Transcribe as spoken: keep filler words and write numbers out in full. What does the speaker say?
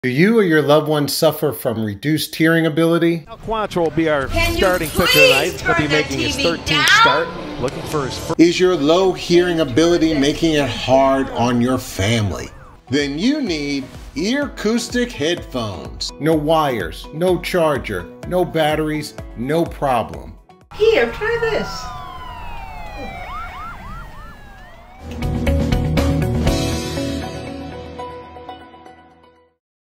Do you or your loved one suffer from reduced hearing ability? Now Quantrill will be our Can starting you pitcher tonight. please He's going to be turn the making his T V thirteenth down? start, looking for his first. Is your low hearing ability making it hard on your family? Then you need Earcoustic headphones. No wires, no charger, no batteries, no problem. Here, try this.